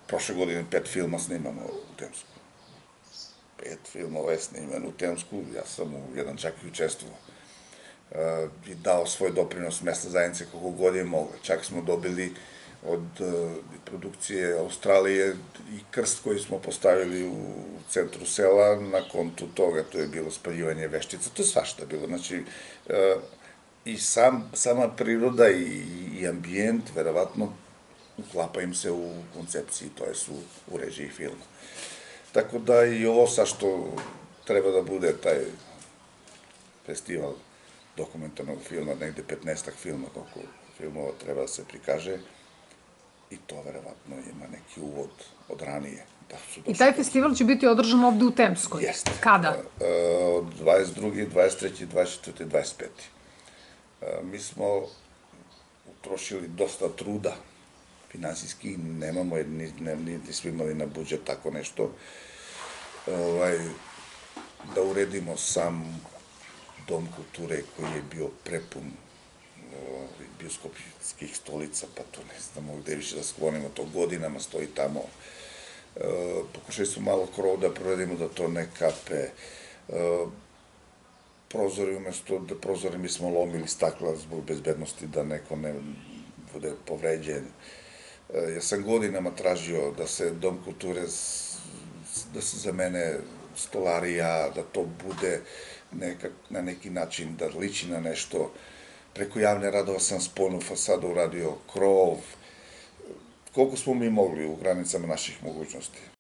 prošle godine 5 filma snimamo u Temsku. 5 filmova je snimano u Temsku, ja sam u jedan čak i učestvovao. I dao svoj doprinos mesna zajednice kako god je mogla. Čak smo dobili od produkcije Australije i krst koji smo postavili u centru sela na kontu toga, to je bilo spaljivanje veštica, to je svašta bilo, znači i sama priroda i ambijent, verovatno, uklapa im se u koncepciji, to je u režiji filma. Tako da i ovo sa što treba da bude taj festival dokumentarnog filma, negde 15-ak filma, koliko filmova treba da se prikaže, i to verovatno ima neki uvod od ranije. I taj festival će biti održan ovde u Temskoj? Jeste. Kada? Od 22., 23., 24., 25. Mi smo utrošili dosta truda, finansijski nemamo, jer niti smo imali na budžet tako nešto, da uredimo sam dom kulture koji je bio prepun bioskopskih stolica, pa to ne znamo gde više da sklonimo, to godinama stoji tamo. Pokušali smo malo krov da proradimo da to ne kape. Prozori, umesto da prozori mi smo lomili stakla zbog bezbednosti da neko ne bude povređen. Ja sam godinama tražio da se dom kulture, da se zamene stolarija, da to bude na neki način, da liči na nešto. Preko javne radova sam spojnu fasadu uradio, krov, koliko smo mi mogli u granicama naših mogućnosti.